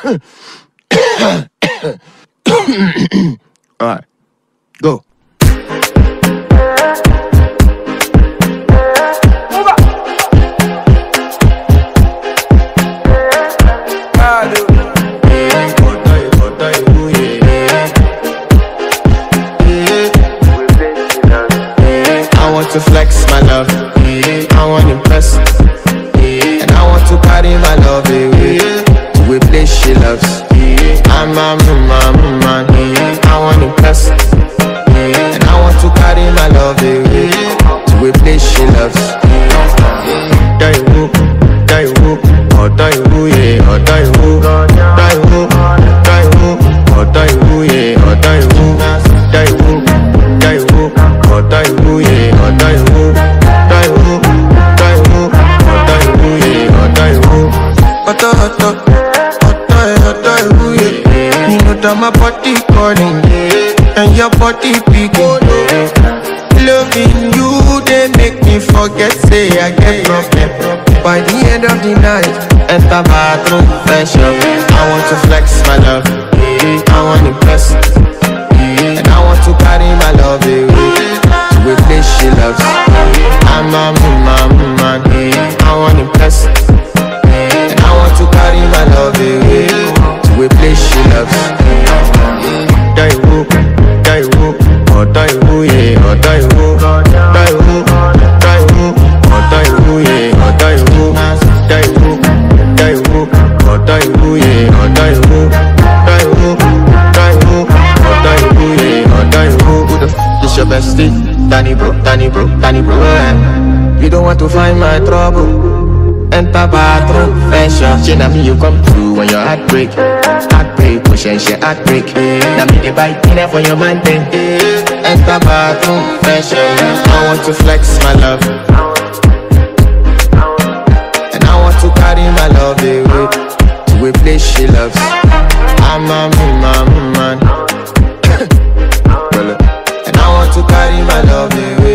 Alright, go. I want to flex my love, I want to impress, and I want to carry my love away to a place she loves. I'm a man, I want to impress, and I want to carry my love away to a place she loves. Die who, oh die who, yeah, oh die who, die who, oh die who, yeah, oh die who, die who, oh die who, yeah, oh die who, die who, oh die who, yeah, oh die who. Die who, yeah. You know that my body calling, and your body picking. Loving you, they make me forget, say I get problem. By the end of the night, enter bathroom, fresh up. I want to flex my love, I want to impress, and I want to carry my love away to a place she loves. I'm a man, I want to impress, and I want to carry my love away to a place she loves. Die who, oh die who, yeah, oh die who, die who, oh die who, yeah, oh die who, die who, oh die who, yeah, oh die who, die who, oh die who, yeah, oh die who. Who the f is your bestie? Danny bro, You don't want to find my trouble. Enter bathroom, fashion. She na me you come through when your heart break, push and she heart break. Now me the bite dinner for your man then. Enter bathroom, fashion. I want to flex my love, and I want to carry my love away to a place she loves. I'm a man, and I want to carry my love away